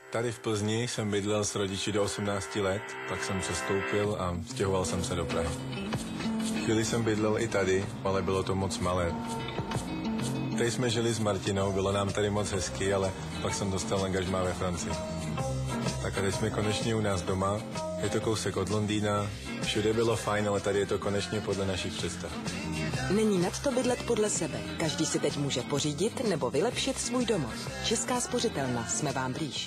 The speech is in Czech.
Tady v Plzni jsem bydlel s rodiči do 18 let, pak jsem přestoupil a stěhoval jsem se do Prahy. Chvíli jsem bydlel i tady, ale bylo to moc malé. Tady jsme žili s Martinou, bylo nám tady moc hezky, ale pak jsem dostal angažmá ve Francii. Tak a teď jsme konečně u nás doma, je to kousek od Londýna, všude bylo fajn, ale tady je to konečně podle našich představ. Není nad to bydlet podle sebe. Každý si teď může pořídit nebo vylepšit svůj domov. Česká spořitelna, jsme vám blíž.